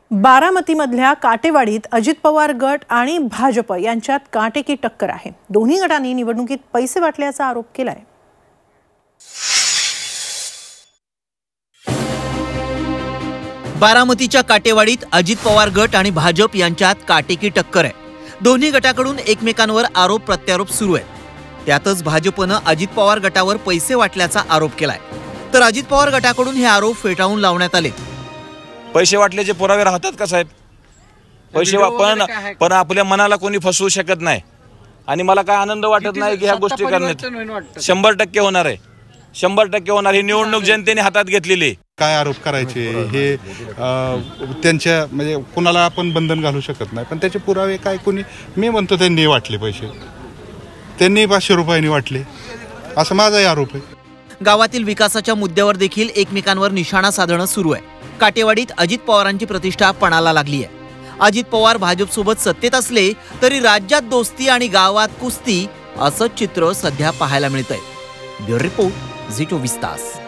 बारामतीमधल्या काटेवाडीत अजित पवार गट आणि भाजप यांच्यात काटेकी टक्कर आहे। दोन्ही गटांनी निवडणुकीत पैसे वाटल्याचा आरोप केलाय। बारामतीच्या काटेवाडीत अजित पवार गट आणि भाजप यांच्यात काटेकी टक्कर आहे। दोन्ही गटाकडून एकमेकांवर आरोप प्रत्यारोप सुरू आहे। त्यातच भाजपने अजित पवार गटावर पैसे वाटल्याचा आरोप केलाय, तर अजित पवार गटाकडून हे आरोप फेटाळून लावण्यात आले। पैसे वाटल्याचे पुरावे राहतात का साहेब? पैसे पण आपल्या मनाला कोणी फसवू शकत नाही आणि मला काय आनंद वाटत नाही की ह्या गोष्टी करण्यात 100% होणार आहे। 100% होणार। ही निवडणूक जनतेने हातात घेतलेली। काय आरोप करायचे हे त्यांच्या म्हणजे कुणाला आपण बंधन घालू शकत नाही, पण त्याचे पुरावे काय कोणी मी म्हणतो त्यांनी वाटले पैसे, त्यांनी 500 रुपयांनी वाटले असं माझाही आरोप आहे। गावातील विकासाच्या मुद्द्यावर देखील एकमेकांवर निशाणा साधणं सुरू आहे। काटेवाडीत अजित पवारांची प्रतिष्ठा पणाला लागली आहे। अजित पवार भाजपसोबत सत्तेत असले तरी राज्यात दोस्ती आणि गावात कुस्ती असं चित्र सध्या पाहायला मिळतंय। ब्युरो रिपोर्ट, झी 24 तास।